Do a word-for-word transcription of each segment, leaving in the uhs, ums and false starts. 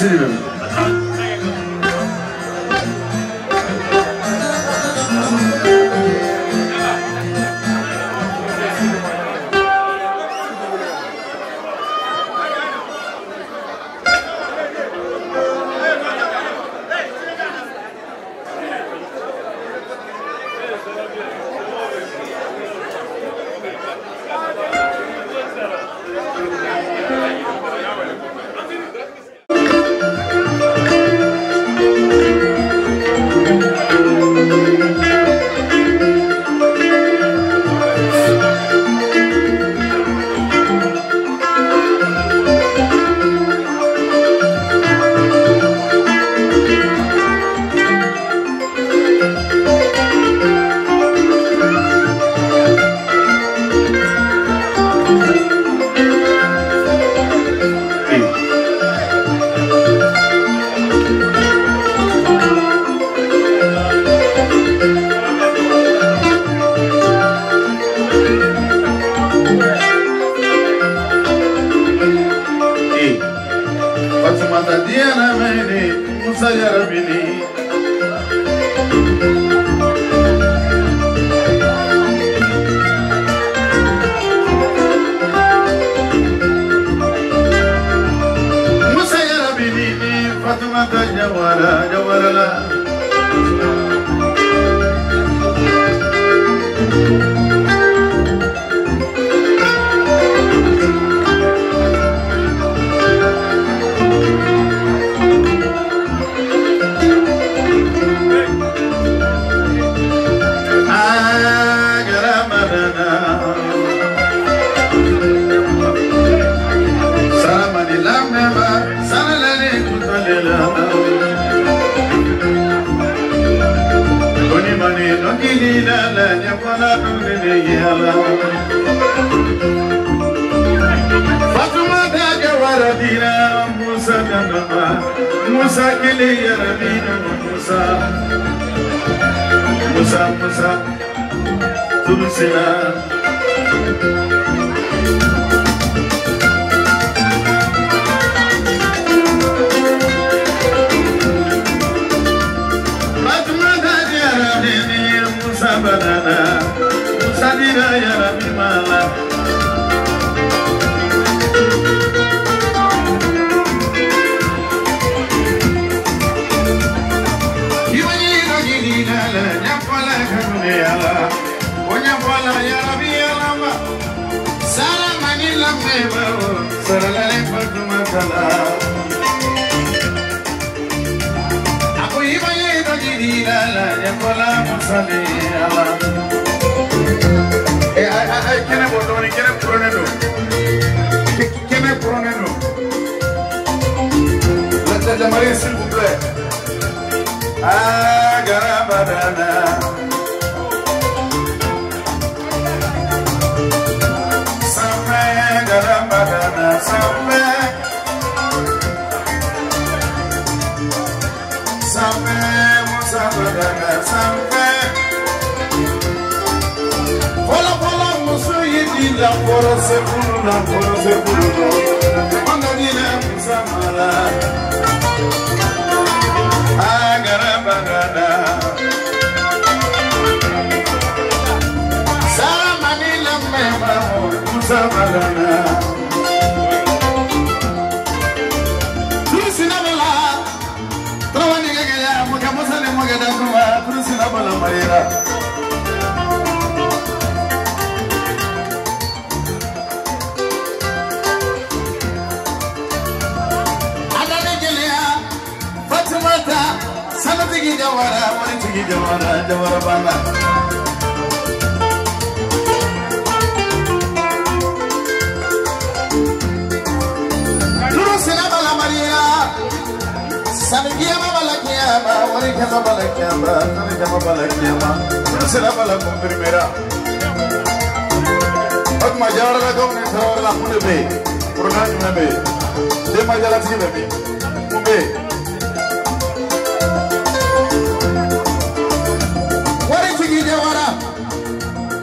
Siri.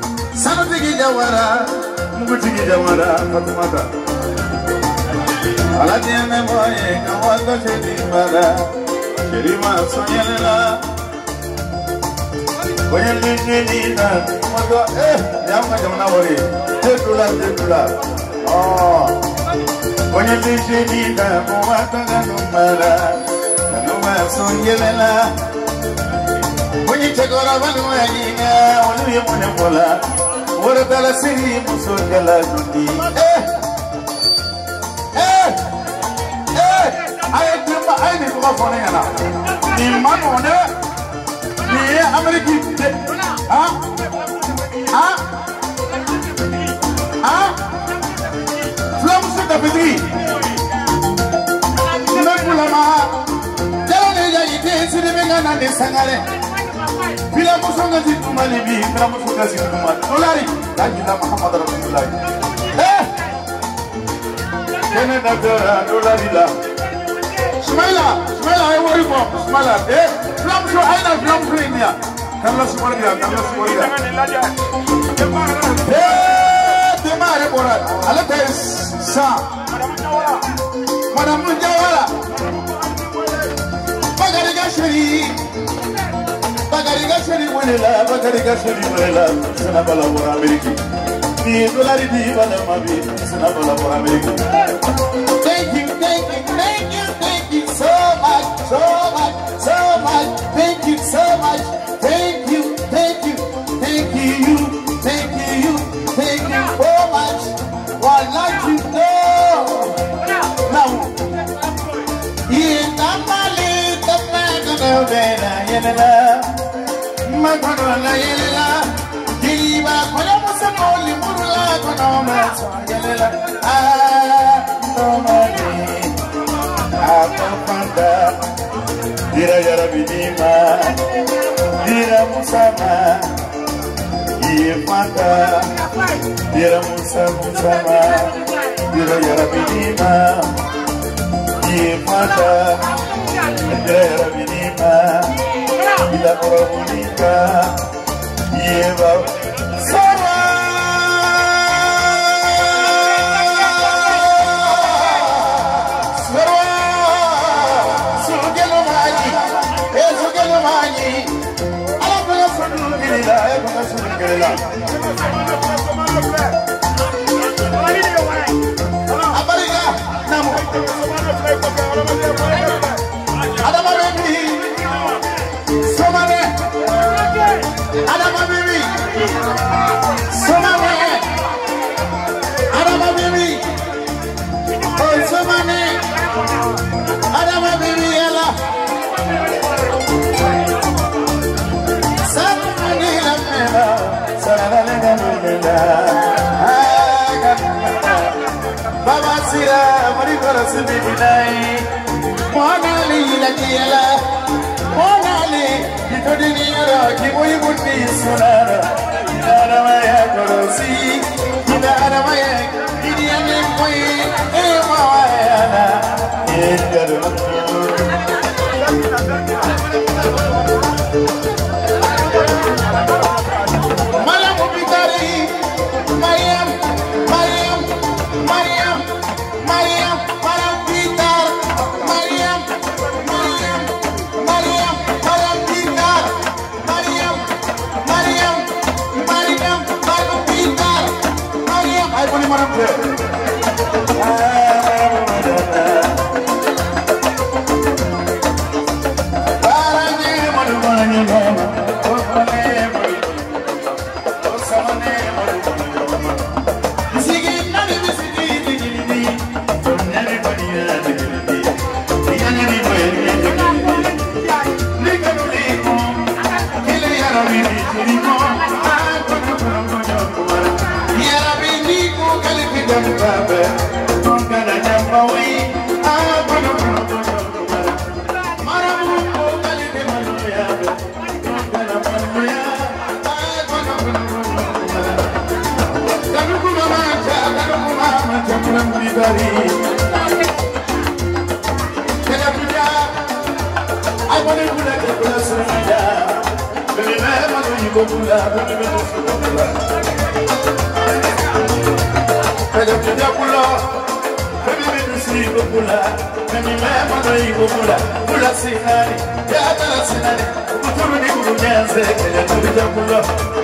Jawara, Mugutigi Jawara, Fatumata. ala tiene moye kawanda shedi mala shedi ma soyelela oye lini na moto eh yamba jamna wori tetula tetula oh oye lini na moata ganumala ganuma soyelela oye chegora banu yina olu yemone bola wora dala siri musogala dundi eh eh eh ay dimba ay ni ko fone yana ni manone ni ameriki ha ha ha flam su da bidri na bulama jalo ne ya ite siri menga na de sangare bila musonga zitumali bi bila musonga zitumali dolari dajila muhammad rasulullah eh kene da dolari la Smaila Smaila ay wori ko Smaila eh flam so ayna flam so india kala sumalia kala sumalia eh demare bora ala tes sa madam Jawala bagari gashiri bagari gashiri wala bagari gashiri wala sana bala bora ameriki ni dolari di bala mabi sana bala bora ameriki thank you thank you thank you thank you so much so much so much thank you so much thank you thank you thank you thank you thank you so much why not you know now in amali tapagana bena yela magana yela diba kola musamoli murula kono maso yela ah no mani apapanda dira yarabidima dira musama yefanda dira musama dira yarabidima yefanda dira yarabidima ila korabunika yeba sara Abariga namo Adama baby Somane Adama baby Somane Adama baby Oh Somane Adama baby yalla Somane la mera Baba Sira, Maribara Sibidai, Monali, Lakiela, Monali, Kitodiniara, Kiboy would be Sunara, Naramaya Korosi, Naramaya, Gideon Queen, Emawayana, Malamubitari, Mariam, Mariam, Mariam, Mariam, Malambitar, Mariam, Mariam, Mariam, Malambitar, Mariam, Mariam, Mariam, Malambitar, Mariam. I want to Mariam. I bula, nani mema no ibo bula, bula sinani, ya tala sinani, kuturu ni kuru nyanze, kaya tubija bula.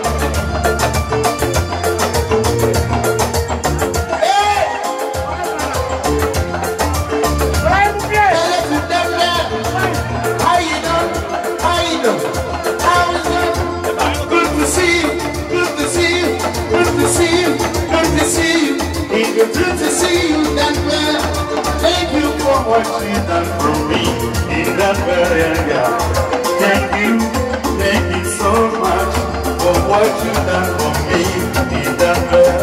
Good to see you, Denver. Thank you for what you've done for me in Denver area. Thank you, thank you so much for what you've done for me in Denver.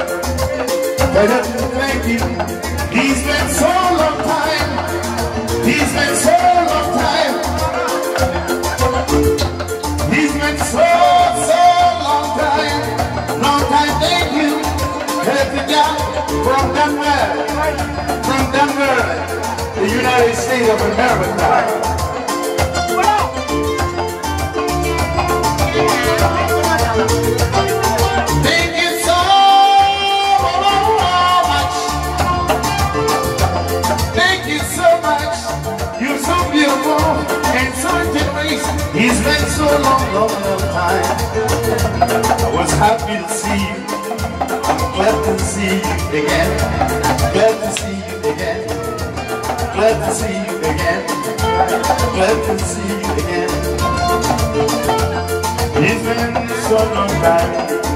Thank you. He's been so long time. He's been so long time. He's been so, so long time. Long time, thank you. From Denver, from Denver, the United States of America. Thank you so much. Thank you so much. You're so beautiful and so generous. It's been so long, long, long time. I was happy to see you. Glad to see you again. Glad to see you again. Glad to see you again. Glad to see you again. It's been so long time.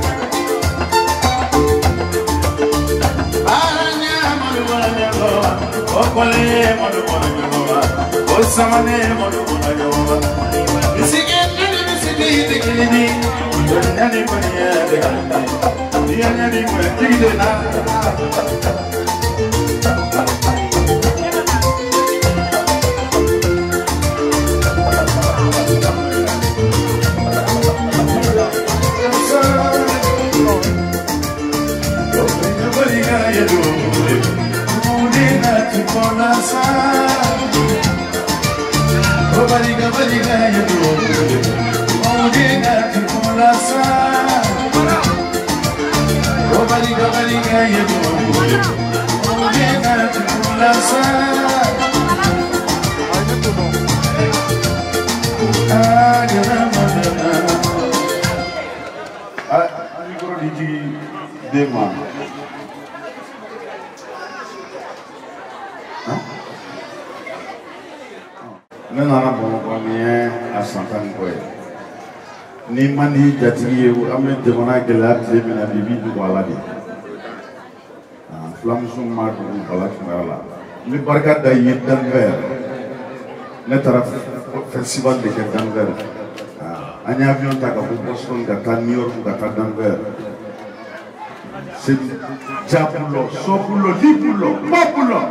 Ni mani jatigi ou ame demana gelat le mena bibi du baladi. Ah, flamsum ma du baladi mala. Ni barka da yedan ver. Ne taraf festival de Denver. Ah, anya avion ta ka Boston da ta New York da ta Denver. C'est jabulo, sobulo, libulo, mabulo.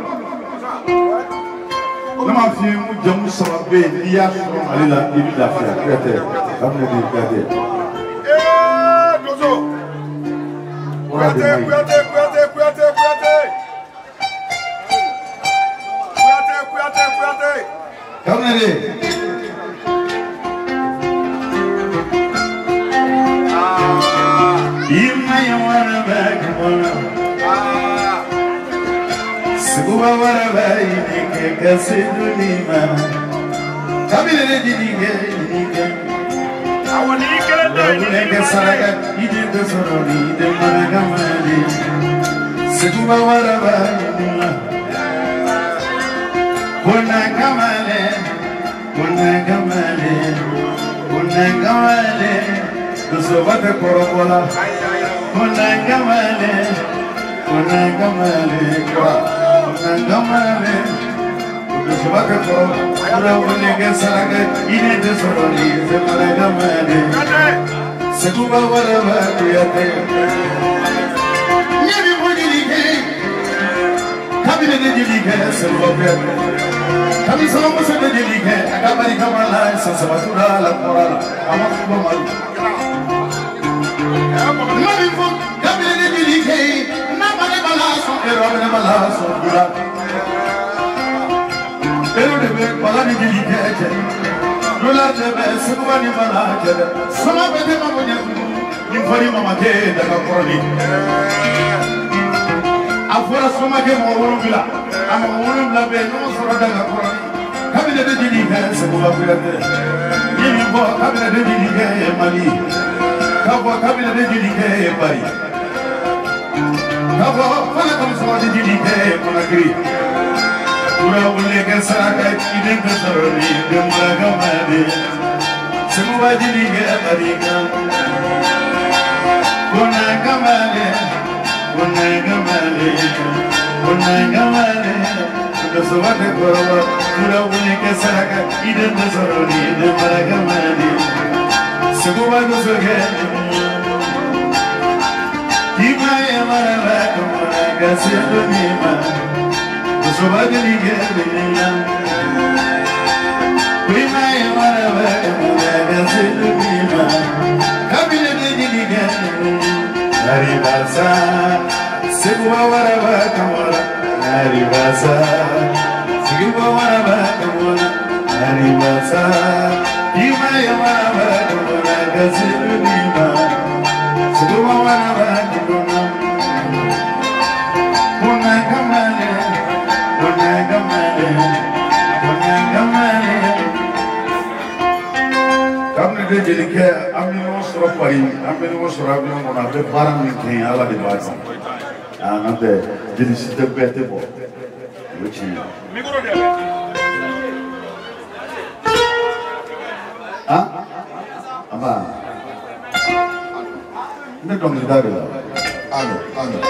Nama fi mu jamu sababe liya so alila ibi da fi akete. Amne di kade. Eh, dozo. Kuyate, kuyate, kuyate, kuyate, kuyate. Kuyate, kuyate, kuyate. Kamne di. Ah. Ima yawara bag wana. Ah. Seguba wara bag ke kasidunima. Kamne di di ke di ke. Awani kende ni ke saraga idi de sorori de managamali seguba waraba bona kamale bona kamale bona kamale dosobate korobola bona kamale bona kamale bona kamale dosobate korobola Ora wone ke saraga idi de sorori de managamali seguba waraba kuyate Nebi wonilike kabine de dilike selbobe kabi salamu se de dilike akabari kamala sasabatura la korala amakubo malu Nebi fon kabine de dilike namane balaso erobne balaso dura Pero de be balani dilike Lola de be seguba ni balaje sama bete mamonya Infari mama ke daga koroni Afora soma ke mo woro bila ama wonu la be no so da ga ko kabine de jini ga se ko ba kuyate yimi bo kabine de jini ga mali kabo kabine de jini ga bari kabo fala kam so de jini ga konakri pura ulle ke saraka ide ke saroni de maraga made se ko ba jini ga bari ka konaka made konaka made konaka made Kasuvate korwa, pura ule ke saraka, ide nazaroni, ide maragamani. Seguba kusuge, kima ye marava, kasiru nima. Kusuba gelige nima, kima ye marava, kasiru nima. Kabile gelige, haribasa, seguba marava kamara. Haribasa, Sigma Warabakamona, Haribasa, Ima Yamarabakamona, Gasilima, Sigma Warabakamona, Punakamane, Punakamane, Punakamane. Come to the Jelika, Amino Sropari, Amino Sorabino, on a Paraming, Allah the Basan. And the Jenis the better boy, which is ah, Ama, not on the Dabila. Allo, allo,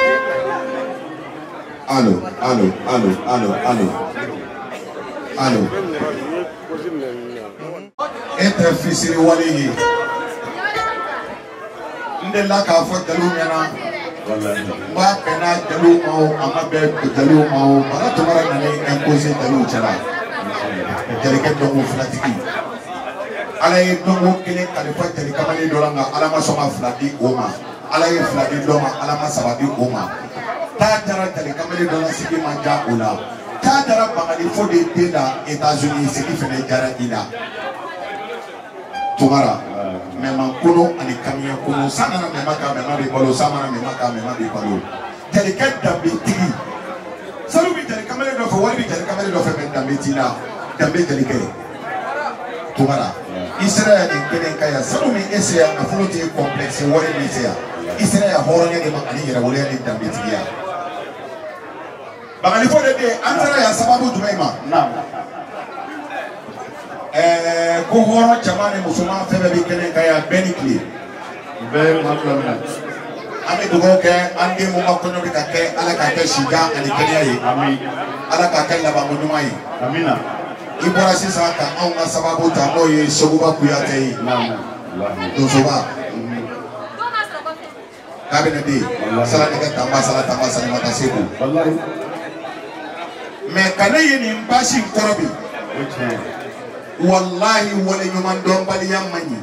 allo, allo, allo, allo, allo, allo. Interfisiri wali. Ndela ka fo telu mena. Mba pena telu mau amabe telu mau para tomara nane imposer telu chala tele ke dongo flatiki ala ye dongo kele kalifa tele kamani dolanga ala ma soma flati oma ala ye flati doma ala ma sabati oma ta tara tele kamani dolanga siki manja ola ta tara bangali fo de tenda États-Unis siki fene jara ila tomara Memang kuno ani kamiya kuno sana na memaka memang di balo sama na memaka memang di balo. Jadi kan dambe tigi. Selalu bicara kamera do fo wali bicara kamera do fo men dambe tina dambe jadi ke. Tumara. Israel ni kene kaya selalu mi Israel na flotte complexe wali ni sea. Israel horanya de makani ira wali ni dambe tigia. Bakali fo de antara ya sababu tumaima. Naam. Eh, kuhoro jamani musulman febe bi kene kaya benikli be maklamna ame dugo ke ande mo makono bi ka ke ala ka ke shiga ani kenya yi amin ala ka ke la ba munuma yi amina ibora sisa ka au na sababu ta moye soguba kuyate yi naam wallahi to soba kabine di sala ka tamba sala tamba sala mata seku wallahi me kanaye ni mbashi korobi wallahi wala nyuman don bali yamani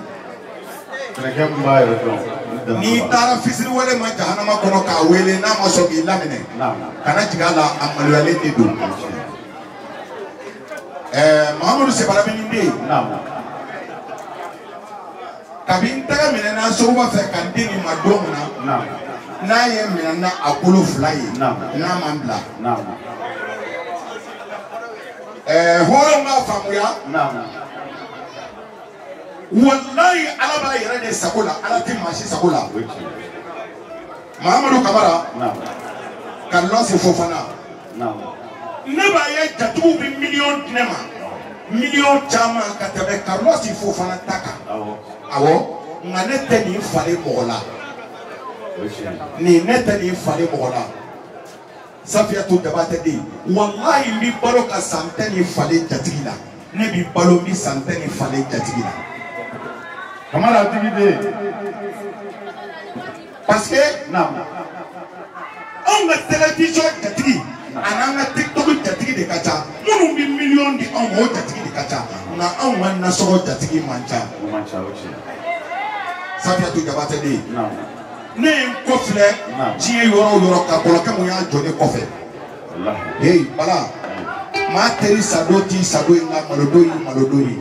ni tara fisiri wala ma jahannama kono ka wele na ma so bi lamine kana jigala amalu ale ni do eh mahamudu sebala bininde kabin taga mine na so ba fe kan dini madonna na ye mine na akulu fly na mambla eh horo ma famuya naam wallahi ala ba yere de sakola ala ti mashi sakola Mahamadou Kamara naam kallo si fofana naam ne ba ye jatu bi million dinema million chama katabe kallo si fofana taka awo awo ngane te ni fale mola ni nete ni fale mola Safia tu dabate di wallahi mi balo ka santeni fale jatigila ne bi balo mi santeni fale jatigila Kamara activité parce que non on a télévision jatigi ananga TikTok jatigi de kacha munu bi million di on mo jatigi de kacha na on wa na so jatigi mancha mancha ochi Safia tu dabate di non ne kofle tie yoro yoro ka bolo ka mo ya jode kofe wallahi hey bala ma teri sadoti sado ina malodoyi malodoyi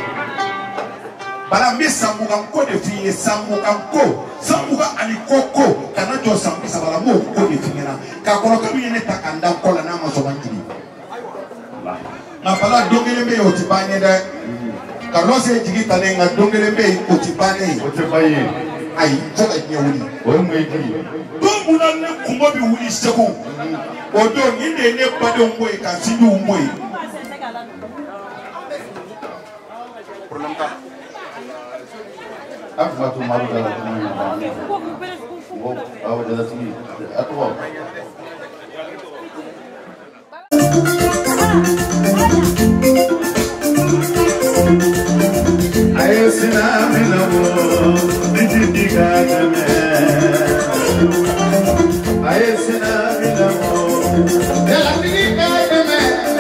bala mi samuga ko de fi samuga ko samuga ani koko kana to sambi sabala mo ko de finira ka bolo ka mi ne takanda ko la na ma so banjiri bala dongele me o ti banye de Carlos e jigi tane nga dongele me o ti banye o ti banye ai foka nyawuni o mai di don una ne kumba bi wuli seko o do ni ne ne bade ngwe ka sinu ngwe Problem ka apa tu malu dalam ni wo aw dalam ni atwa ayo sinami labo dijiga jame ayo sinami labo dijiga jame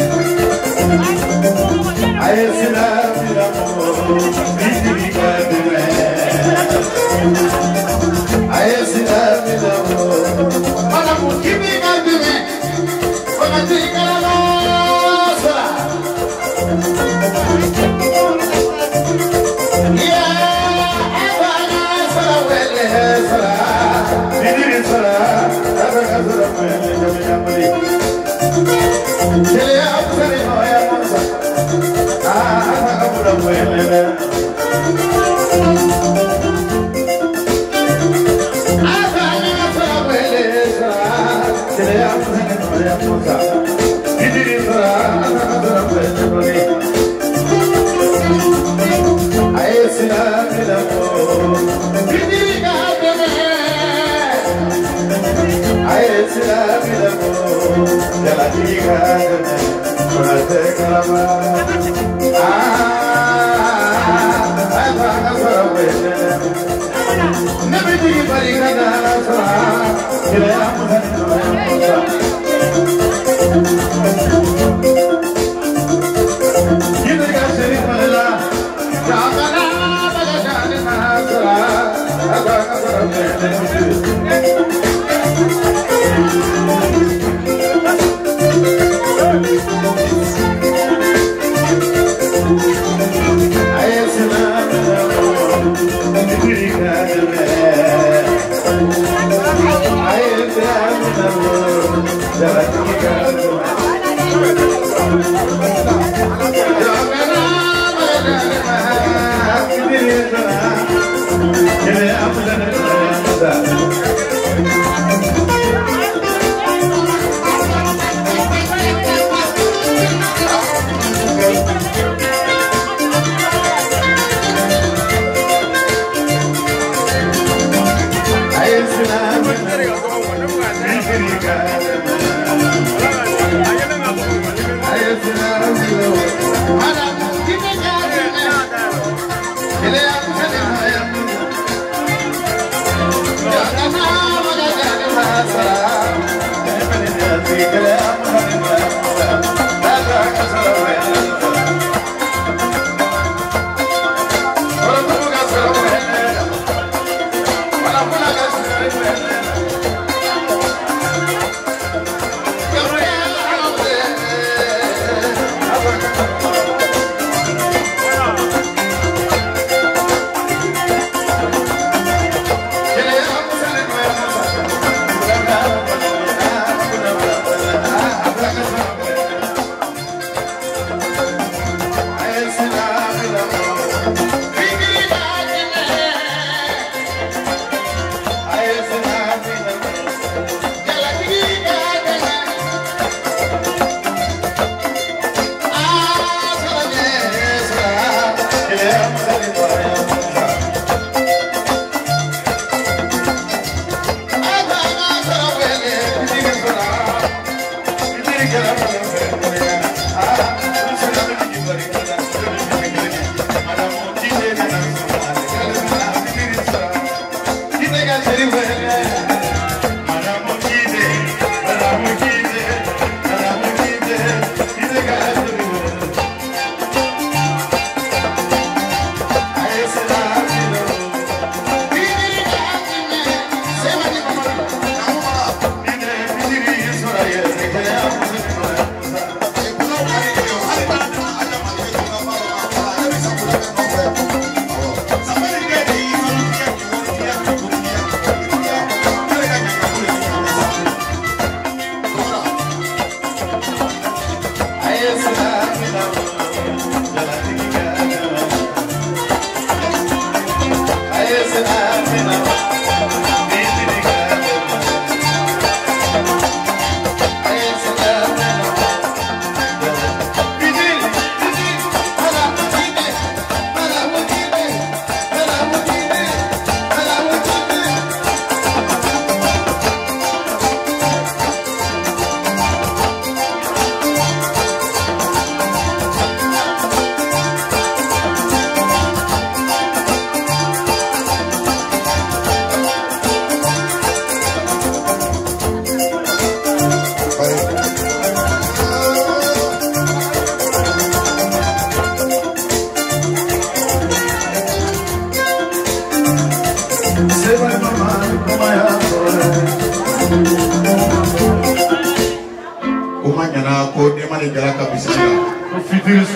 ayo sinami labo dijiga jame ayo sinami labo mana mungkin jame mana dijiga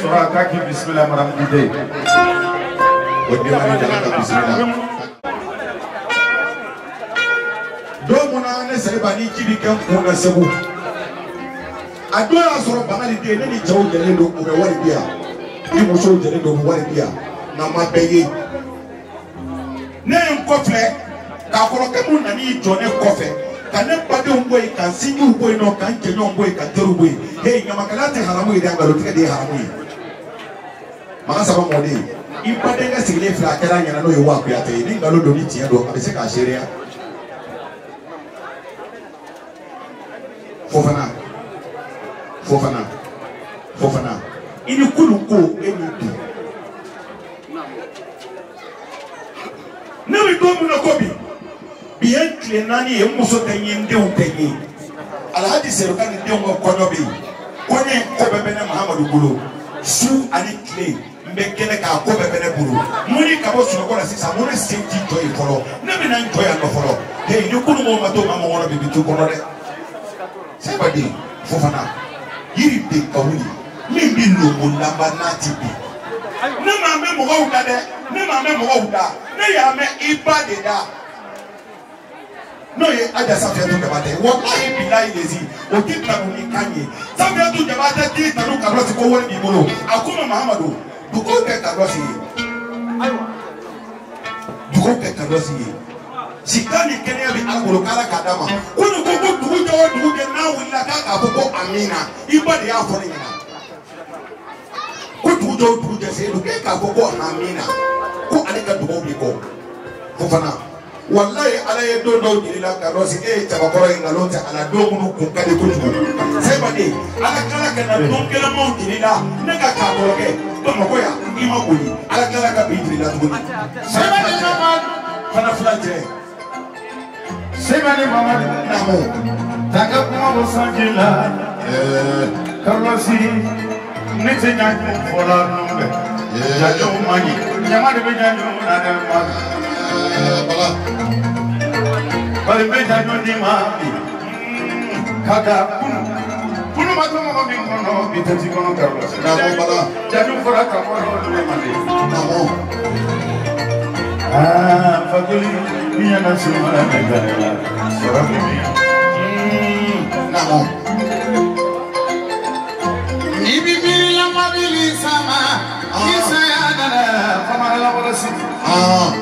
sura kaki bismillah maram ide odi mari jalla bismillah do mona ne sare bani jibi kan ko na sebu ado ya soro bangali de ne ni jaw jele do ko be wari bia ni mo so jele do wari bia na ma beye ne en kofle ka ko ke mun na ni jone kofe ka ne pade on boy kan sinju boy no kan kenyo on boy kan teru boy hey ngama kala te haramu ide ngalo tika de haramu maka saba mode ipade nga sigile fra kala nyana no yo wa ku ya te ni ngalo do ni tia do abese ka sheria Fofana Fofana Fofana ini kulu ko eni du na mi do mu na ko bi bi en kle nani e mo so tanye nde o tanye ala hadi se kan nde o ko no bi ko ne ko be be na Muhammadu gulo su ani kle mbe kele ka ko be be na gulo muni ka bo su ko la sisa mo ne senti to e folo na mi na nto ya no folo he ni kulu mo ma to ma mo wona bi bi tu ko no de Sebadi Fofana yiri de kawuli min bi no mo lamba nati bi ne ma me mo wuda de ne ma me mo wuda ne ya me iba de da no ye aja safia tu jabate wallahi billahi lezi o kitna mo ni kanye safia tu jabate ti tanu kabrosi ko woni bi bolo akuma Muhammadu duko ke kabrosi aywa duko ke kabrosi sikani kenya bi agolo kala kadama kunu ko ko dugu jawo dugu ke na willa ka ka ko amina ibadi ya fo ni na ko dugu jawo dugu ke se dugu ka ko amina ko ale ka dugu bi ko Fofana wallahi ala ye do do diri la ka rosi e ta ko ro ngalo ta ala do munu ko kade ko dugu sebade ala kala kana don kala mo diri la ne ka ka ko ke to mo ko ya ima ko ni ala kala ka bi diri la dugu sebade mama fana flanje Sebani mama namo taka kuma bosangila eh Carlosi nete nyanyo fola nombe jajo mani nyama de bejanyo na de ma bala bale bejanyo di ma kada kunu kunu ma to mo mi kono bitati kono Carlosi namo bala jajo fola ka mo no mande namo ah faguli Mia na sumara na garela sora mia namo ni bibi ya mabili sama kisa ya dana famara la bolasi ah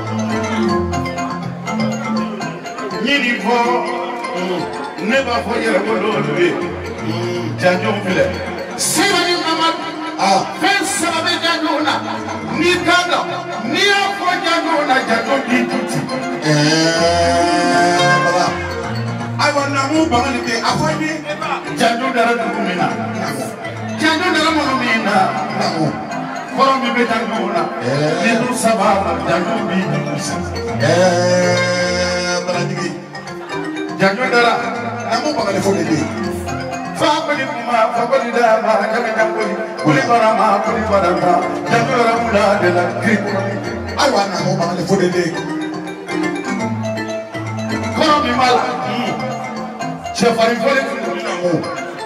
ni ni fo ne ba fo yere ko do be janjo file sibani mama ah fensa be janjo na ni kada ni afo janjo na janjo di tuti eh baba ai wana mu bangali ke afani janjo dara dumina janjo dara monumina namo korom be janjo na ni du sababa janjo bi eh bala digi janjo dara namo bangali fo de fa ko ni kuma fa ko ni da ma janjo janjo kuli barama kuli barama janjo dara mula de la kri ai wana mu bangali fo de kono mi mala chef ari fole ko na mo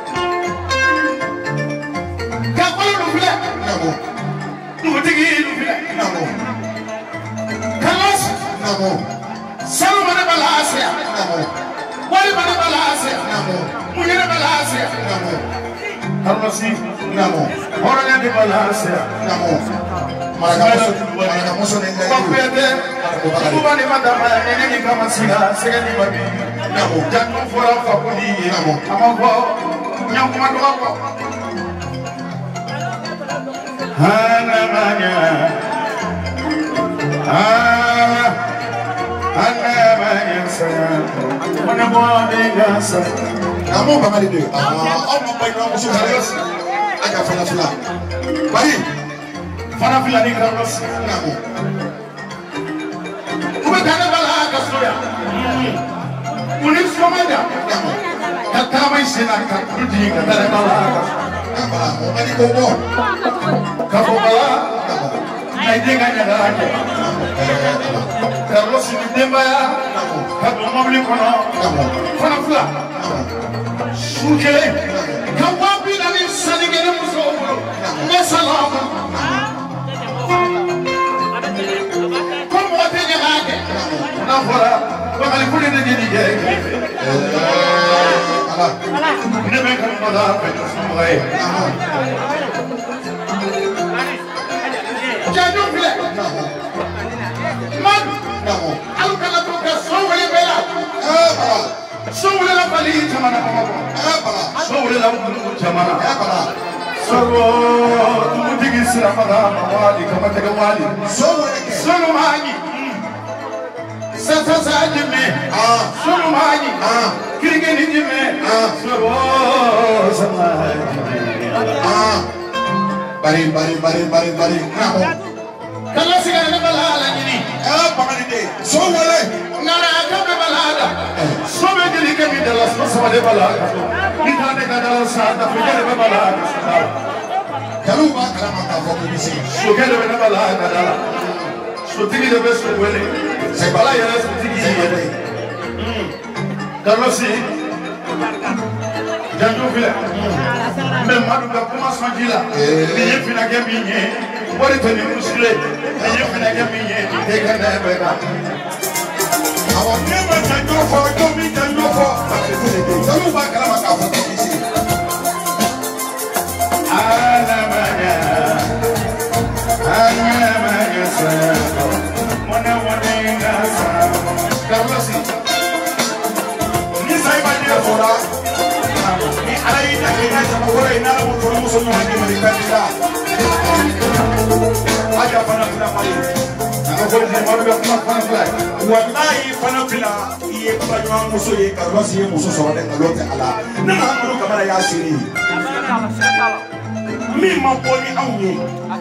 ka ko lu fle na mo du tigi lu fle na mo kalas na mo salu mana balasia na mo wali mana balasia na mo munyere balasia na mo Carlosi na mo horanya de balasia na mo Marakamoso, marakamoso nenda hiyo. Kwapete, kubani madama nene kama sila segani babi. Namo, jangan fora fakuli. Namo, amako, nyam kumatu ako. Hana manya, ah, hana manya saya. Mana buat dengasa. Namo bangali deh. Ah, om baik orang musuh saya. Agak fana fana. Baik. Fana fila ni Carlos namo kuma kana bala ka soya muni somada namo ka kama isena ka kudi ka dara bala ka bala mo ani ko mo ka ko bala ai denga nya dara ke Carlos ni demba ya ka do mobli kono namo fana fila sukele ka wabi na ni sanigere muso namo kuli de gidi je ala ne be kan bada pe sumoy jaju file man al kala to ka so wele bela eh bala so wele la bali jamana ko eh bala so wele la ko jamana eh bala so tu digi sira mara wali kama te wali so wele ke so no mani sasa sajime ah so no mani ah kirige ni jime ah so sama ah bari bari bari bari bari namo kala sigara na balala ni eh pamani de so wele nara ka balala so be dili ke mi de la so de balala ni ta de kada sa ta fe de balala kalu ba kala ma ka fo ko bisi so ke de na balala kada so tigi de be so wele se bala ya so tigi ye de kala si janjo vile me madu ka kuma sanjila ni ye fina ke mi nye wari to ni musile ni ye fina ke mi nye de kana be ka awon ne ma janjo fo to mi janjo fo salu ba kala ma ka fo ko bisi ala manya ala manya sa mona mona na sa kala si ni sai ba ni fora ni ala ina ina ta fora ina la mo muso no ni mali kandida aja pana pana mali na ko ni mo be kuma pana fly wallahi pana fila iye ko ba muso ye ka rosi ye muso so de ngalote ala na ma ko kamara ya siri mi ma ko ni awni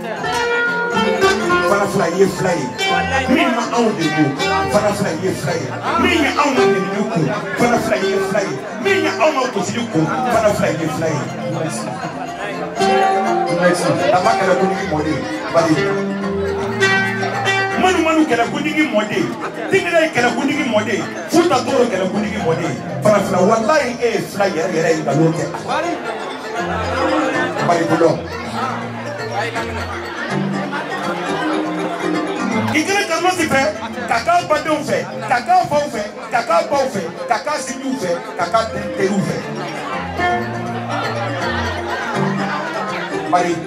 pana fly ye fly mi ma awni ko pana fly ye fly mi ya awni ni ko pana fly ye fly mi ya awni ko si ko pana fly ye fly ama kala kunigi mode bali manu manu kala kunigi mode tingila kala kunigi mode futa toro kala kunigi mode para fla wallahi e fla yere yere ngalote bali bulo ikere kama sipe kaka bande on fait kaka fa on fait kaka ba on fait kaka sinu fait kaka te on fait bali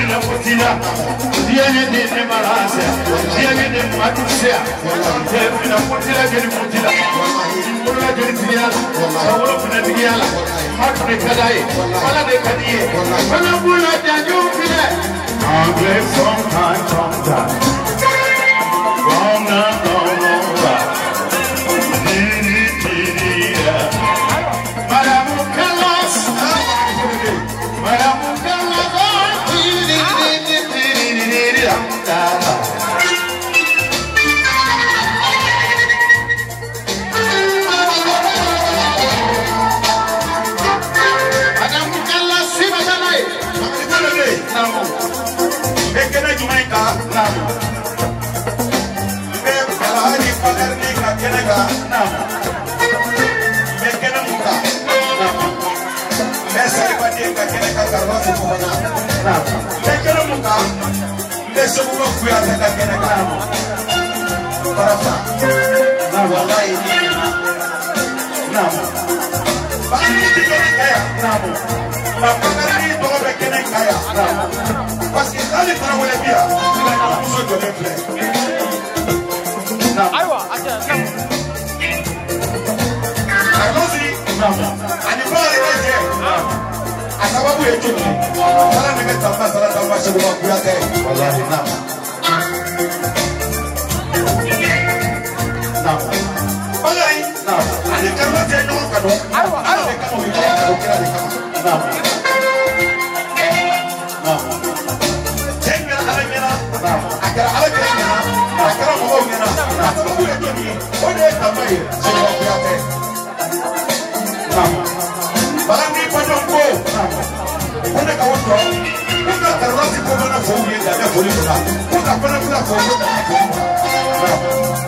fina kutila diye de ne marasa diye de matusia diye fina kutila jeli kutila wala jeli tiya wala fina tiya la hatu de kadai wala de kadiye wala bula janju fina angle from time from time from now on parce que dans les travaux les biens, il a besoin de les faire. Aïwa, attends. Allons-y. Animal les gars. À savoir où est tout. Ça ne met pas ça là dans ma chambre pour la terre. Wallahi non. Non. Wallahi. Non. Allez calme tes noms cadeau. Aïwa, aïwa. Non. Akara ala kera ngena, akara mo ngena, akara mo ngena, o de tamay, se ko piate. Nam. Balani pa donko. Nam. O de ka woto. O da tarwasi ko na fo wi da na fo ni na. O da pa na fo fo da. Nam.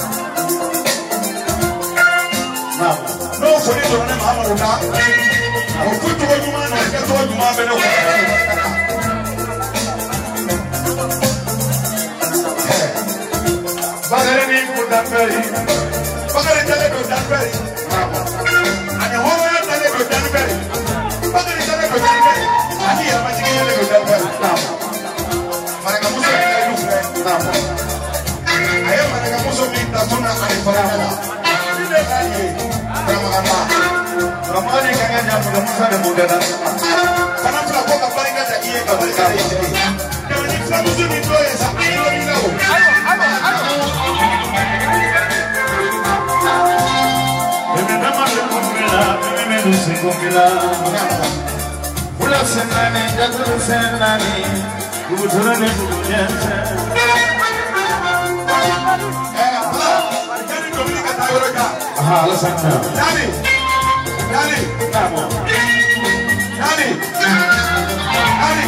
Nam. No fo ni do na ma ma na. O ku to juma na ka to juma be na ko. Bagare ni kudanberi, bagare tele do danberi, ani howe tele do danberi, bagare tele do danberi, ani ya majigi tele do danberi. Mareka muso ni kayu fre, ayo mareka muso ni tasuna ani farala. Ine kanye, kama kama, kama ni kanya jamu muso ni muda na. Kana pula koka paringa takiye kabali kare ite. Kama ni fla muso ni doye sa ayo ni lao. Ayo, ayo, ayo. Pula senani, jatuh senani, kubuturan itu biasa. Eh, apa? Jadi kau ni kata orang kah? Ah, alasannya. Jadi, jadi, kamu, jadi, jadi,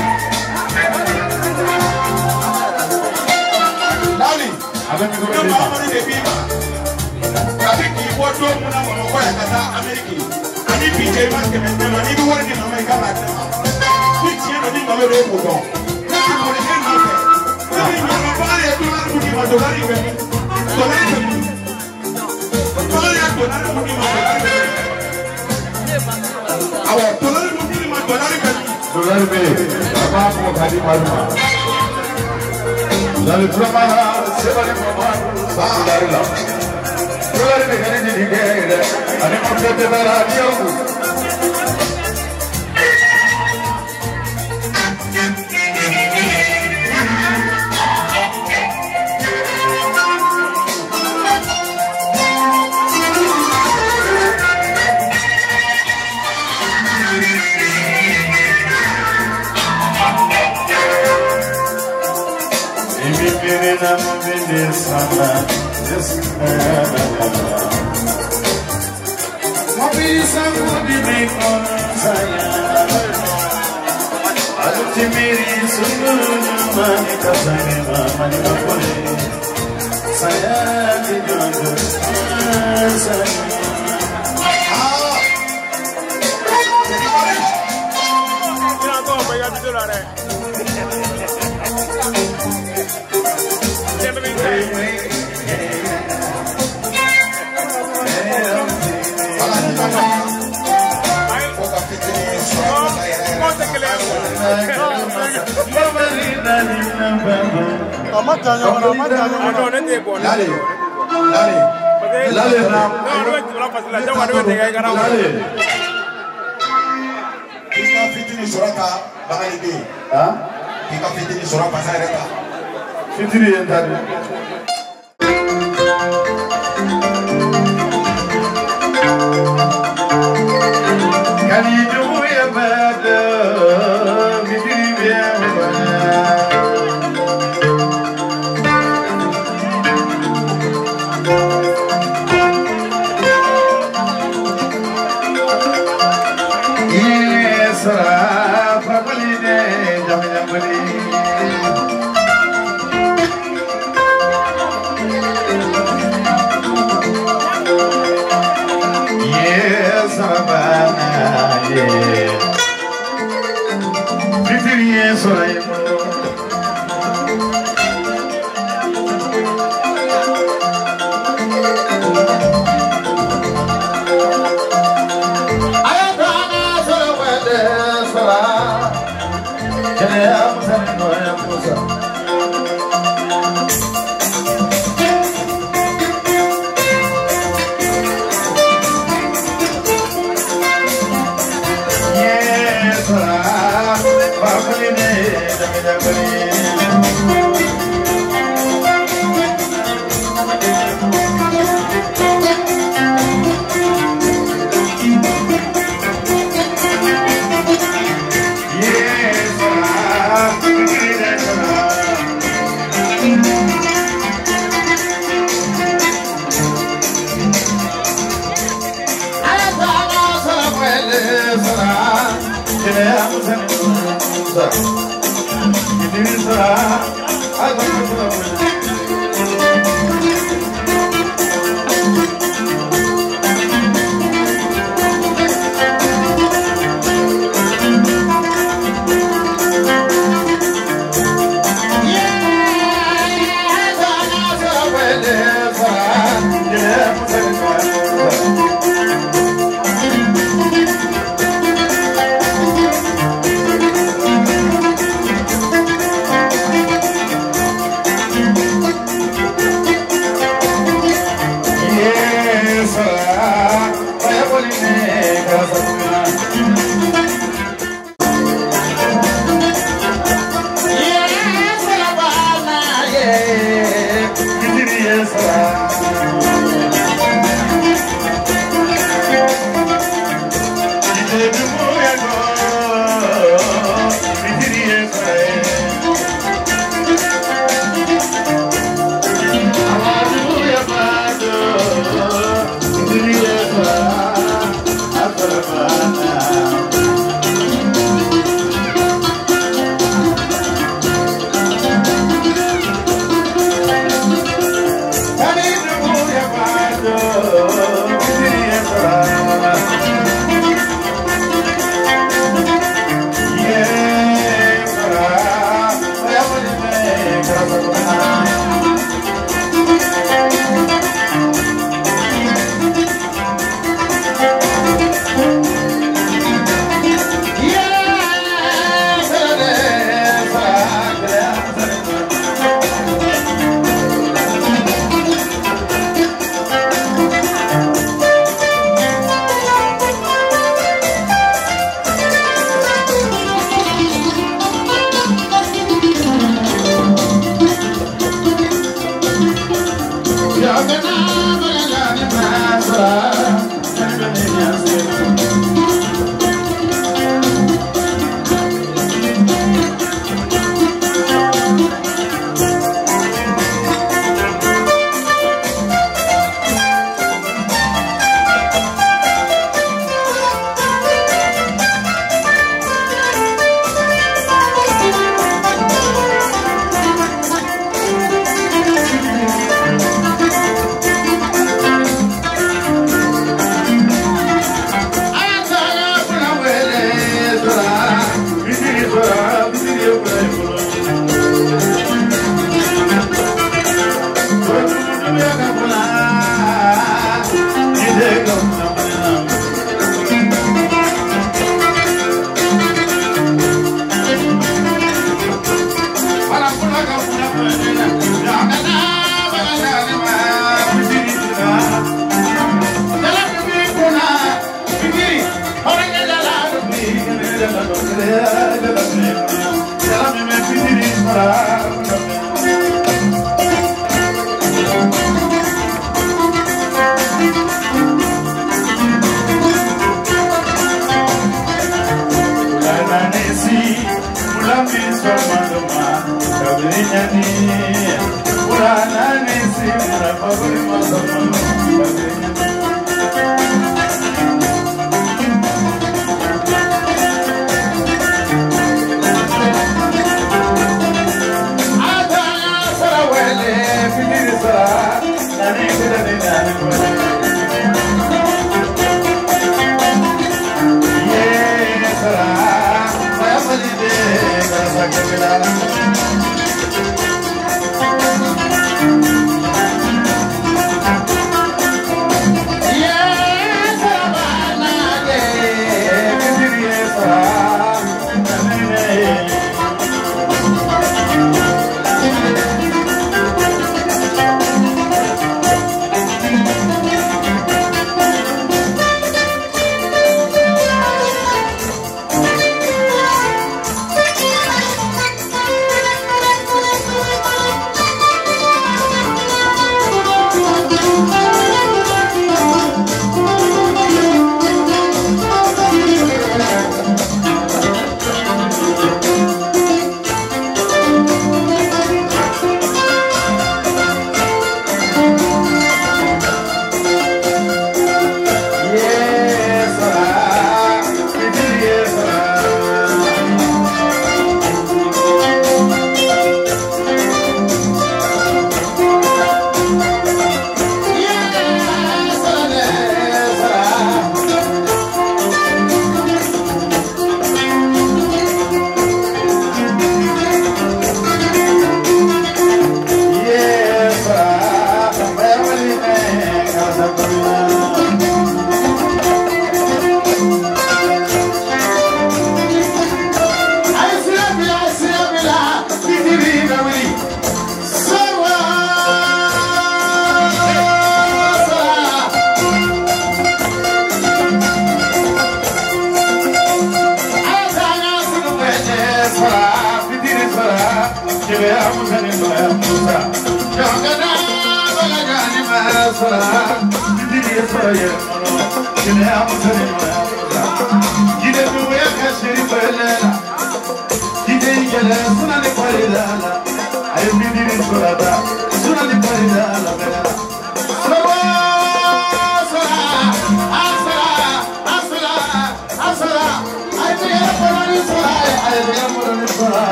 jadi. Apa yang kau ni? Kamu ni debiba. Tapi kau tu muna muna kau yang kata Amerika. Ani P J man ke men man ni wori ni mama ka la ta. Ku ti no ni mama re ko don. Ku ti mo ni ke ni ke. Ni mama ba ya tu na ku ni ma do gari be. Do gari be. Ba ya do na ku ni ma do gari be. Awa do na ku ni ma do gari be. Do gari be. Baba ko khadi maruma. Lale prama se bale mama ba gari la. Do gari be gari ni ke. Ani mo te bara dio. Lale. Lale. Lale na. Lale. Kika fitini surata bakali be. Ha? Kika fitini surata pasareta. Fitini entari. Kali jumu ya bada fitini be bana. Sara family ne jam jam bali yes sabana ye fitri soray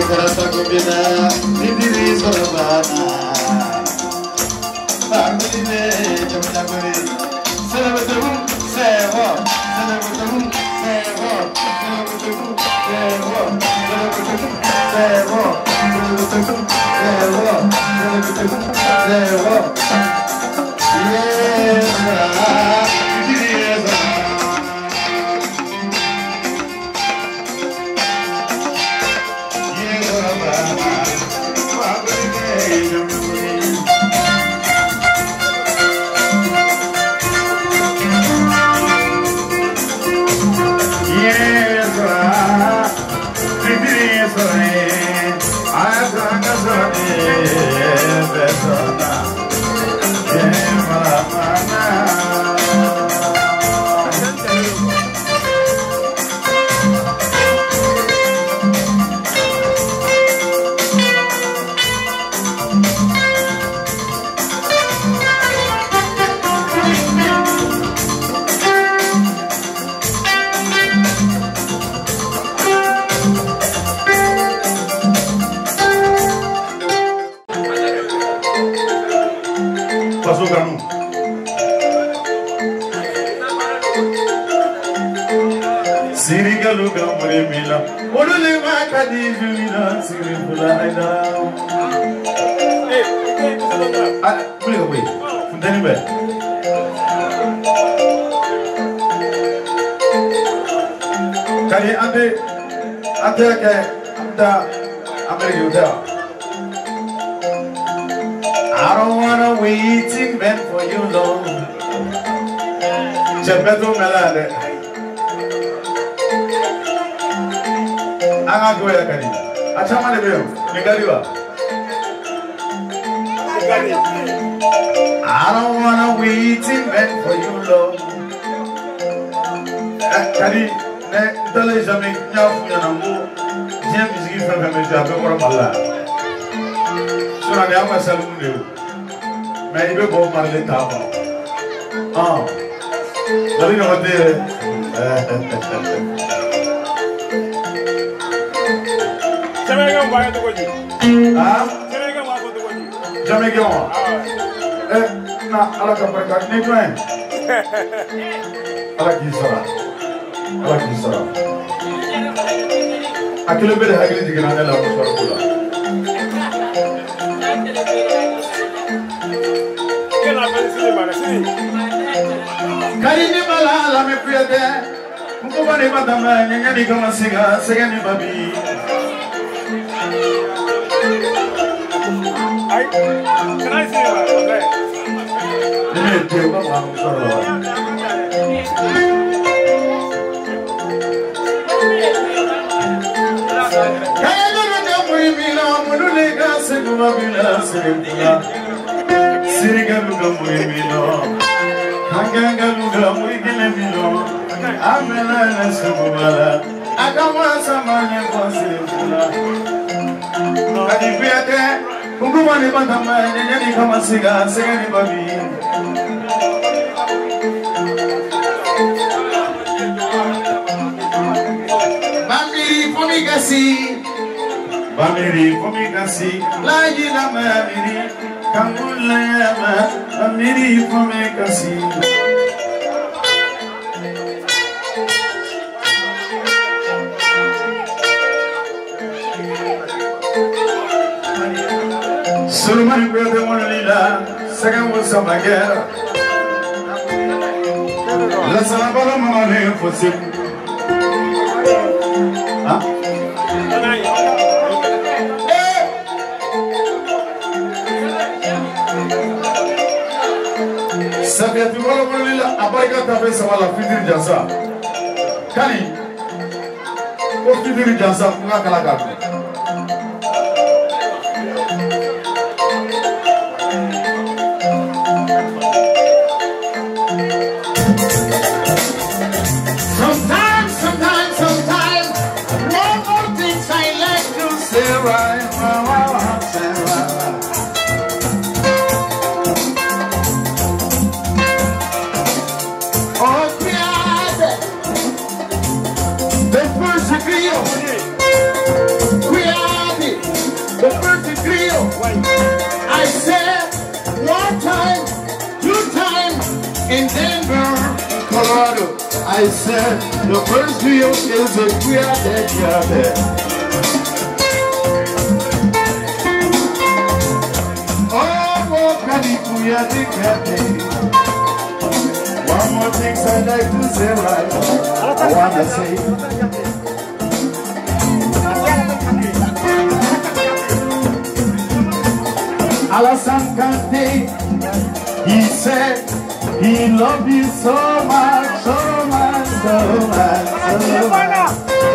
karata kubina didiri sorabana Barbine jamna kore Salamutum sewa Salamutum sewa Salamutum sewa Salamutum sewa Salamutum sewa Salamutum sewa Yeah Kali ande ande ke anda America hotel. I don't wanna wait in bed for you long. Chepeto melade. Anga goya kali. Acha mane beo. Nigali ba. Nigali. I don't wanna wait in bed for you long. Kali. Dans les jamais n'y a plus un amour, j'ai musique fait faire mes jambes pour parler. Sur la dernière salle où nous, mais il veut bon parler d'abord. Ah, vous allez nous dire. Jamais qu'on va être connu. Ah, jamais qu'on va être connu. Jamais qu'on va. Eh, na, alors qu'on va être connu, quoi? Alors qui sera? Allah kisara. Akile bele hagili diganane la musara kula. Kena bensini mana sini? Kali ni mala la me priade. Mukuma ni madama nyanya ni kama siga siga ni babi. Ay, kena sini mana? Okay. Ini dia mama musara. Sirigaluga muimino, Hangangaluga muigilemino, Amela na subala, Akama samanya konsirifuna. Kadipiate, Kunguma ni bandama, Nyanyani kama siga, siga ni babi. Bamiri fumigasi, Bamiri fumigasi, Laji la mamiri. Kamula yama, amiri fome kasi. Sulman kwete monalila, sagan wasa magera. La salabala mamale fosip. Ah? Sabia tu wala wala abarika tabe sawala fidir jasa kani ko fidir jasa nga kala kala sometimes sometimes sometimes one more things I like to say right say right. We are Eduardo, I said the first video is a we are dead, we are dead. Oh, Kadiku, we are dead. One more thing I'd like to say, right? I wanna say. Alassane Kante, he said he loved you so much, so much, so much, so much.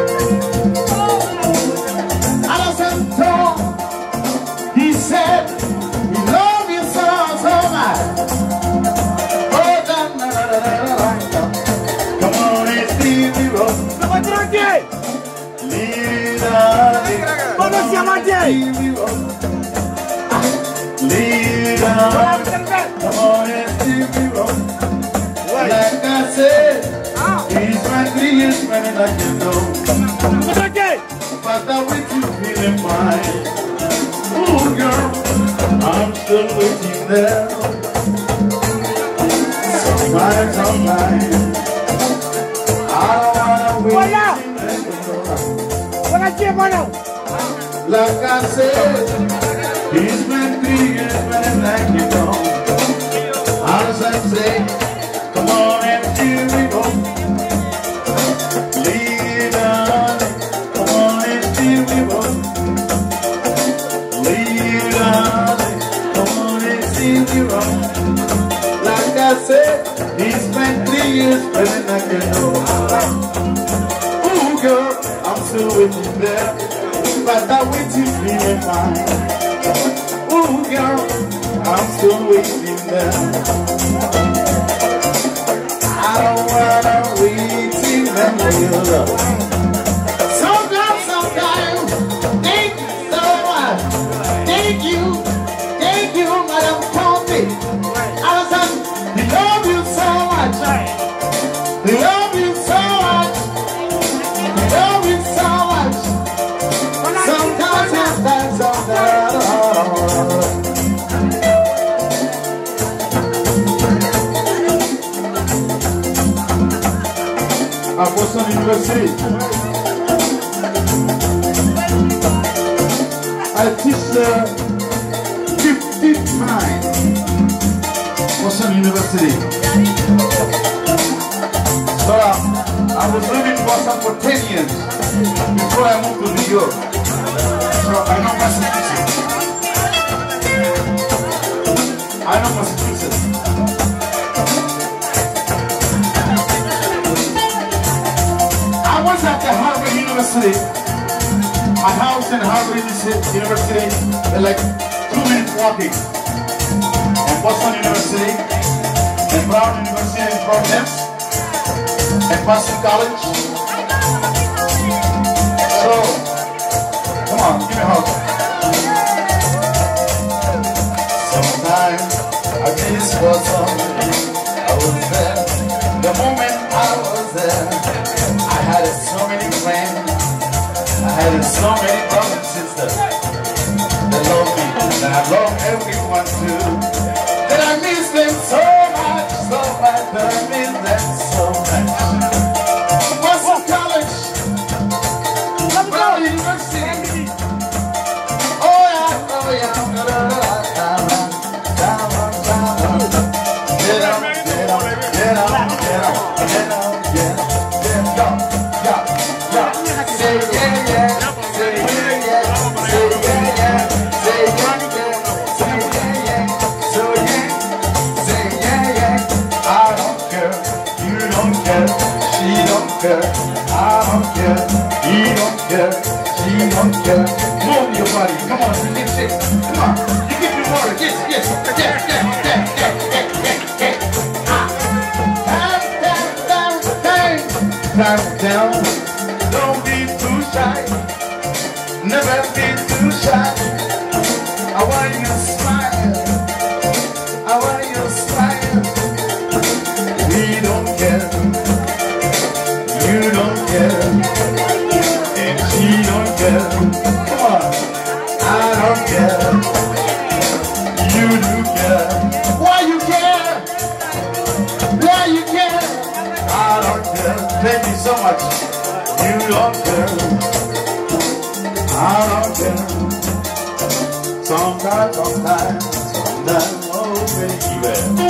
Alassane Kante, he said he loved you so, so much. Oh, da, da, da, da, da, da. Come on and see me roll. Leader, ¿Cómo se llama Jay? Leader, come on and see me roll. Like I said, he's my three years running like you know. But I'm with you feeling fine. Ooh, girl, I'm still waiting there. Sometimes, sometimes, I don't wanna wait. Like I said, he's been three years running like you know. How does that say? Come on and here we go. Leader, come on and here we go. Leader, come on and here we go. Like I said, he spent three years running like you know. Ooh girl, I'm still with you there, but I'm with you feeling fine. Ooh girl, I'm still waiting there. I don't wanna wait in the love. Sometimes, sometimes, thank you so much. Thank you, thank you, Madam Coffee. Alassane, we love you so much. We love you so much. We love you so much. Sometimes, sometimes, sometimes. At Boston University, I teach uh, fifty times. Boston University. So uh, I was living in Boston for ten years before I moved to New York. So I know Massachusetts. I know Massachusetts. I was at the Harvard University. My house in Harvard University is like two minutes walking. And Boston University, and Brown University in Providence, and Boston College. So, come on, give me a hug. Sometimes I miss for something. I was there. The moment I was there, I had so many friends. I had so many brothers and sisters that love me, and I love everyone too. That I miss them so much, so much, that I miss them so much. Boston College, Brown University. Oh yeah, oh yeah. Get up, get up, get up, get up, get up, get up, get up, yeah, yeah. Say yeah, yeah, say yeah, yeah, say yeah, yeah, say yeah, yeah, say yeah, yeah, so yeah, say yeah, yeah. I don't care, you don't care, she don't care, I don't care, he don't care, she don't care. Move your body, come on, you get sick, come on, you give me water, yes, yes, yes, yes, yes, yes, yes, yes, yes. Calm down, don't be too shy, never be too shy. I want you to smile, I want you to smile. We don't care, you don't care, and she don't care. Come on, I don't care, you do care. Why you care? Why you care? I much. New York girl, I don't care. Sometimes, sometimes, sometimes, oh baby.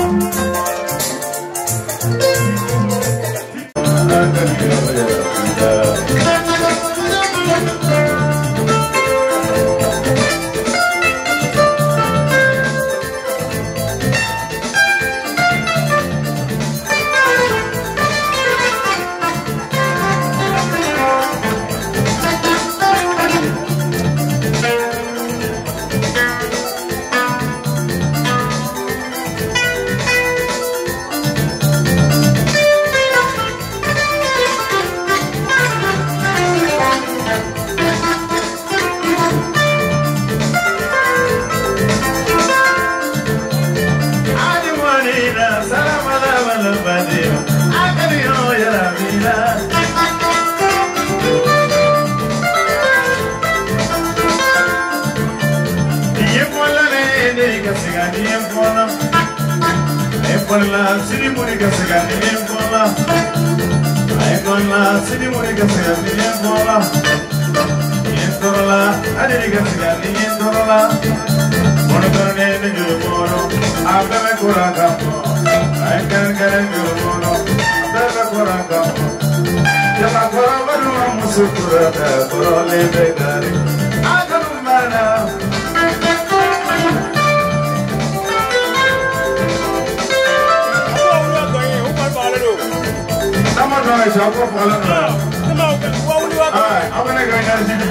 Epola, sini monica segani empola. Epola, sini monica segani empola. Entola, aderiga segani entola. Mono torne ne jumoro, abbe kuranga. Aikan kare jumoro, abbe kuranga. Jama kora varu musukura ta korole begari. Agarumana. Sama dong, saya kok kalau nggak. Ah, apa nih kayaknya di sini?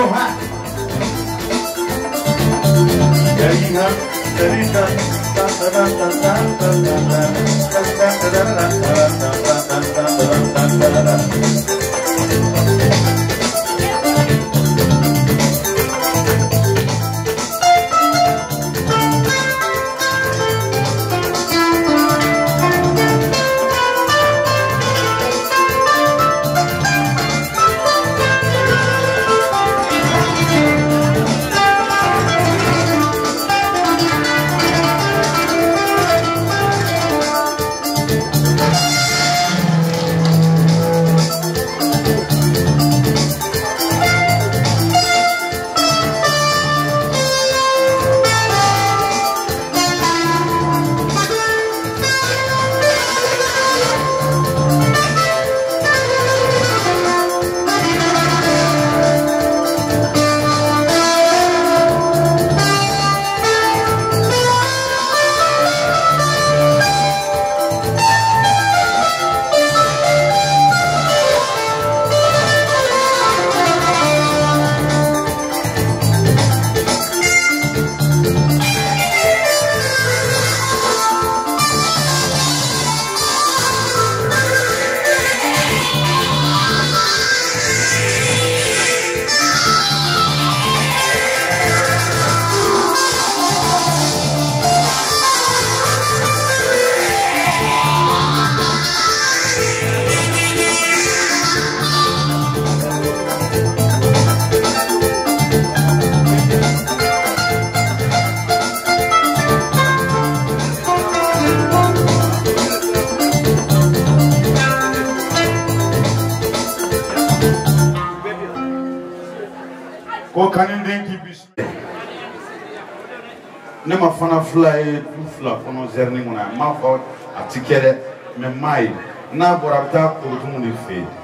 ne ma fana fila ye du fila kɔnɔ zɛrini kɔnɔ a m'a fɔ a ti kɛ dɛ mɛ m'a ye n'a bɔra a bɛ taa korotumu de fɛ yen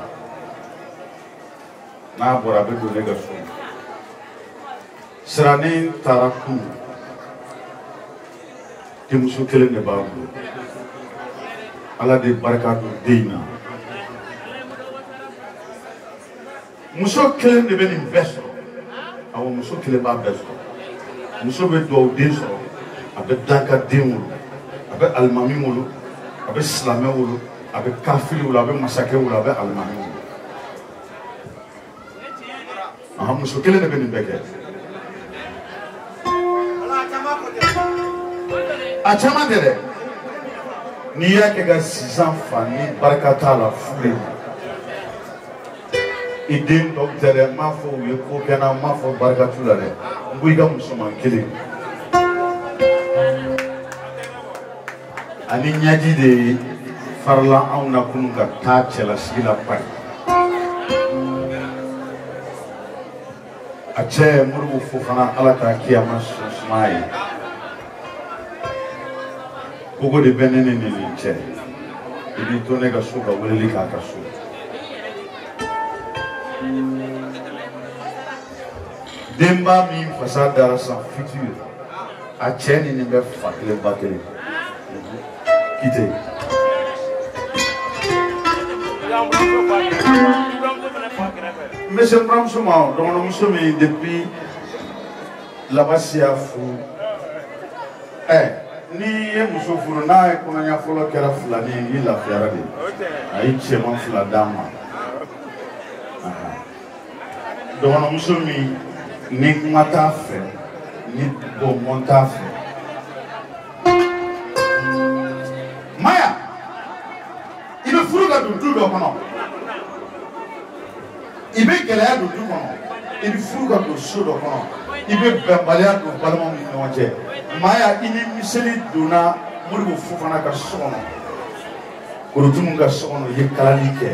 n'a bɔra a bɛ don ne ka so siranin taara kun denmuso kelen de b'a bolo ala de barika don den na muso kelen de bɛ nin bɛɛ sɔrɔ awɔ muso kelen b'a bɛɛ sɔrɔ muso bɛ duwawu den sɔrɔ a bɛ danka den wolo a bɛ alimami wolo a bɛ silamɛ wolo a bɛ kafiri wolo a bɛ masakɛ wolo a bɛ alimami wolo aha muso kelen de bɛ nin bɛɛ kɛ a caman tɛ dɛ n'i y'a kɛ ka sisan fa ni barika t'a la fure i den dɔw tɛ dɛ n m'a fɔ u ye ko kɛ n na n m'a fɔ barika t'u la dɛ n ko i ka musoman kelen ani ɲɛji de farala anw na kunun ka taa cɛlasigi la pari a cɛ Moribo Fofana ala k'a kiyama suma ye kogo de bɛ ne ni nin cɛ i b'i to ne ka so ka weleli k'a ka so denba min fasa dara san fitiri a cɛ ni nin bɛ fa kelen ba kelen kite n bɛ se n buramuso ma dɔgɔnɔmuso min depuis labasiya furu ɛ ni ye muso furu n'a ye kɔnɔɲa fɔlɔ kɛra filani ye i lafiyara de a ye cɛman fila d'a ma dɔgɔnɔmuso min ni kuma t'a fɛ ni bɔnbɔn t'a fɛ Maya i bɛ furu ka don du dɔ kɔnɔ i bɛ gɛlɛya don du kɔnɔ i bɛ furu ka don so dɔ kɔnɔ i bɛ bɛnbaliya don balimaw ni ɲɔgɔn cɛ Maya i ni miseli donna Moribo Fofana ka so kɔnɔ Korotumu ka so kɔnɔ i ye kalali kɛ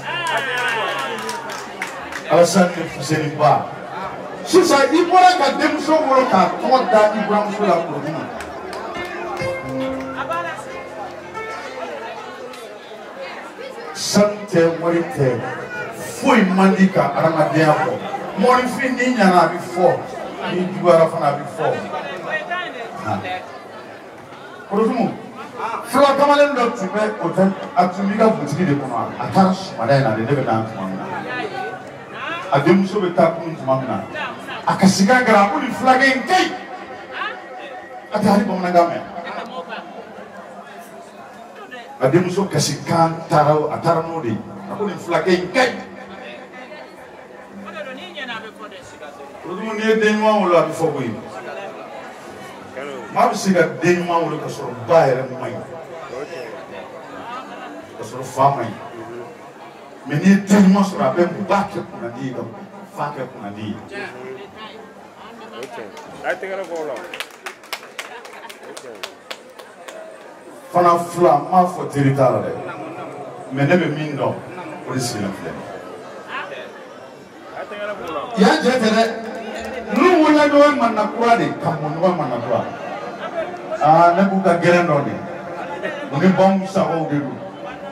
Alassane ni Fuseni Ba sisan i bɔra ka denmuso wolo k'a tɔgɔ da i buramuso la Korotumu sanu tɛ wari tɛ foyi man di ka adamadenya fɔ mɔnifin n'i ɲana a bɛ fɔ n'i juguyara fana a bɛ fɔ Korotumu fula kamalen dɔ tun bɛ o tɛ a tun b'i ka butigi de kɔnɔ a taara sɔgɔmada in na de ne bɛ na tuma min na a denmuso bɛ taa kun tuma min na a ka sika gara ko nin fulakɛ in ka ɲi a tɛ hali bamanankan mɛn a denmuso kasikan taara a taara n'o de ye a ko nin fulakɛ in ka ɲi o dun n'i ye den ɲuman wolo a bɛ fɔ koyi maa bɛ se ka den ɲuman wolo ka sɔrɔ ba yɛrɛ man ɲi ka sɔrɔ fa man ɲi mais n'i ye den ɲuman sɔrɔ a bɛ ba kɛ kunnadi ye ka fa kɛ kunnadi ye fana fila n m'a fɔ teri t'a la dɛ mais ne bɛ min dɔn o de sigilen filɛ yan jɛ tɛ dɛ ninnu wolola ɲɔgɔn manna kura de ka mɔ ɲɔgɔn manna kura aa ne b'u ka gɛrɛn dɔn de u ni banw sagaw de don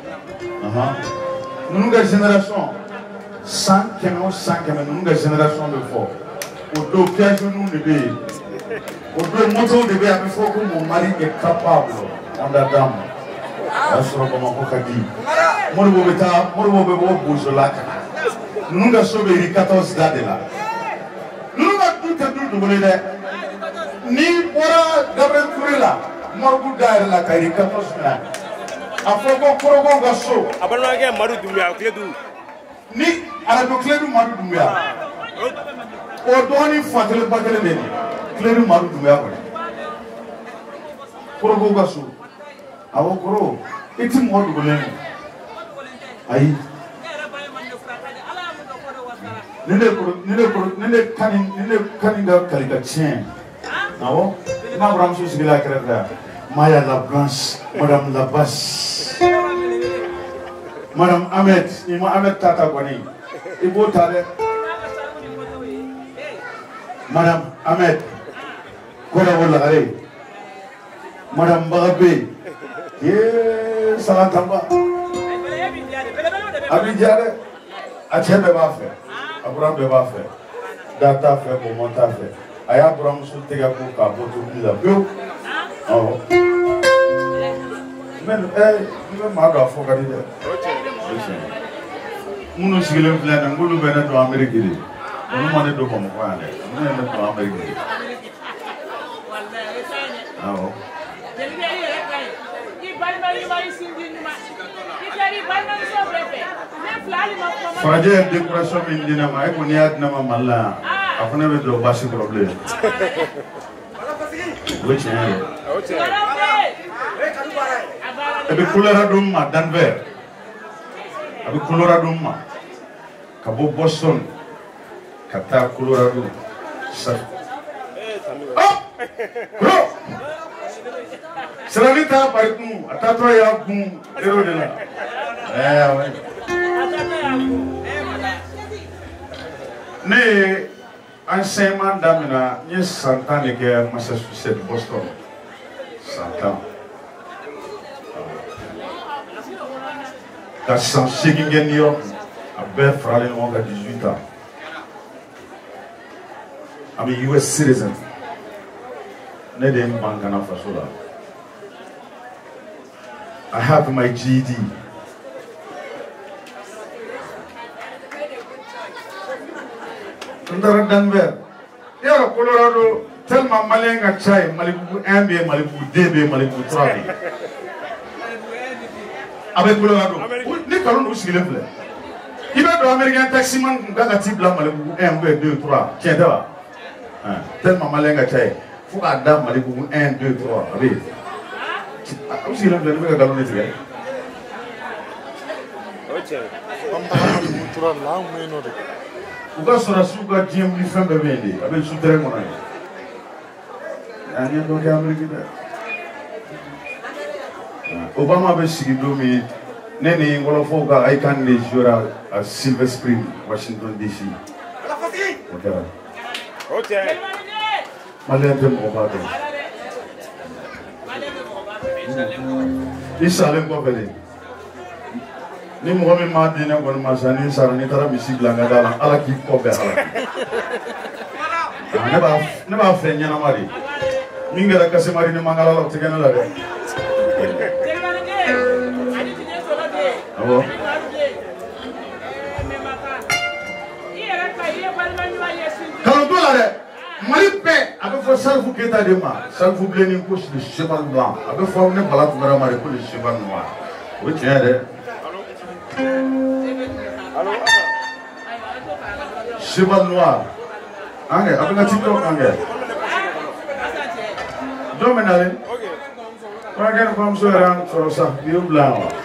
ninnu ka génération san kɛmɛ o san kɛmɛ ninnu ka génération bɛ fɔ o don piageons de bɛ yen o don motos de bɛ yen a bɛ fɔ ko mon mari est capable onda dame a y'a sɔrɔ Bamakɔ ka di Modibo bɛ taa Modibo bɛ bɔ Bozola ka na ninnu ka so bɛ yiri quatorze da de la ninnu ka du tɛ du dogo ye dɛ n'i bɔra Gabriel Touré la Modibo da yɛrɛ la ka yiri quatorze minɛ a fɔ ko Korokow ka so a balimakɛ Madu Dunbiya Kiledu ni arajo Kiledu Madu Dunbiya o dɔgɔnin fa kelen ba kelen de Kiledu Madu Dunbiya kɔni Korokow ka so awɔ Koro i ti mɔgɔ dogolen ayi ni ne ni ne ni ne kani ni ne kani ka kali ka tiɲɛ awɔ n'a buramuso sigila a kɛrɛfɛ yan Maya la Blanche Madame la Basse Madame Ahmed i ma Ahmed ta ta kɔni i b'o ta dɛ Madame Ahmed Kɔrɛbɔ Lagare Madame Bagabe yee Salatamba a b'i diya dɛ a cɛ bɛɛ b'a fɛ a buran bɛɛ b'a fɛ da t'a fɛ bɔnbɔn t'a fɛ a y'a buramuso tɛgɛ ko k'a bɔ tobili la pewu awɔ mais ɛ n bɛ maa dɔ a fɔ ka di dɛ minnu sigilen filɛ nin ye n'olu bɛ ne don Amérique de olu ma ne don Bamakɔ yan dɛ olu ye ne don Amérique de awɔ. Farajɛ ye décoration min di ne ma e ko n'i y'a di ne ma Mali la yan a ko ne bɛ don basi kɔrɔ bilen o ye tiɲɛ ye e bɛ Colorado ma Denver a bɛ Colorado ma ka bɔ Boston ka taa Colorado sa Sirani t'a bari kun a taatɔ y'a kun yɔrɔ de la ɛɛ ne ye enseignement daminɛ n ye san tan de kɛ Massachusetts Boston san tan ka san seegin kɛ New York a bɛɛ faralen ɲɔgɔn kan dix-huit ans I'm a U S citizen ne de ye n ban ka na faso la I have my G E D. Ndara Denver. Yaro Colorado tellement malien ka chai Malibu un B Malibu deux B Malibu trois B. Avec Colorado. Ni kalon do sigilen filɛ. I bɛ don américain taximan kun ka ka ti bila Malibu un B deux trois. Tiɲɛ tɛ wa? Hein, tellement malien ka chai. Fo ka da Malibu un deux trois. A bɛ u sigilen filɛ ni bɛ ka galon de tigɛ. U ka sɔrɔsiw ka diɲɛ wuli fɛn bɛɛ bɛ yen de a bɛ souterrain kɔnɔ yen. A ɲɛ dɔ kɛ Amérique dɛ. Obama bɛ sigi don min ne ni ngɔlɔfɔw ka Icahn de jouera à Silver Spring, Washington D C. O kɛra. O tɛ. Maliyɛn tɛ mɔgɔba dɔn. I salen kɔfɛ de ni mɔgɔ min m'a di ne kɔni ma sa ni sara ni taara misi bila n ka da la Ala k'i kɔ bɛn a la ne b'a ne b'a fɛ ɲɛnama de min kɛra Kasemari ni Mangala la o tɛ kɛ ne la dɛ awɔ Mali paix avec vos salves qui est à demain. Salve blanc couche le cheval blanc. Avec vos ne balade pour la pour le cheval noir. Oui, tiens, allô? Cheval noir. Angé, avec un TikTok, Angé. Dominale. Pas qu'elle comme ça, sur ça, bio blanc.